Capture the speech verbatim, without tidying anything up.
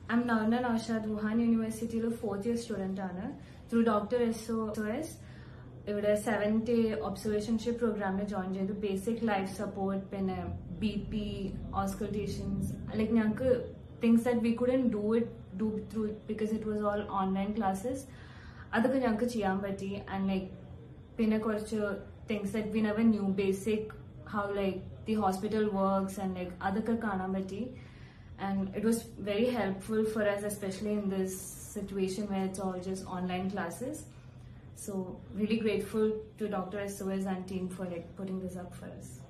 I'm Navna Naushad, Wuhan University fourth year student ആണ്. Through Doctor S O S ഇവിടെ seventh day observationship program join ചെയ്തു. Basic life support, പിന്നെ B P, auscultations, like ഞങ്ങൾക്ക് things that we couldn't do it do through because it was all online classes. അതൊക്കെ ഞങ്ങൾക്ക് ചെയ്യാൻ പറ്റി. And like പിന്നെ കുറച്ച് things that we never knew, basic how like the hospital works and like അതൊക്കെ കാണാൻ പറ്റി. And it was very helpful for us, especially in this situation where it's all just online classes. So really grateful to Doctor S O S and team for like putting this up for us.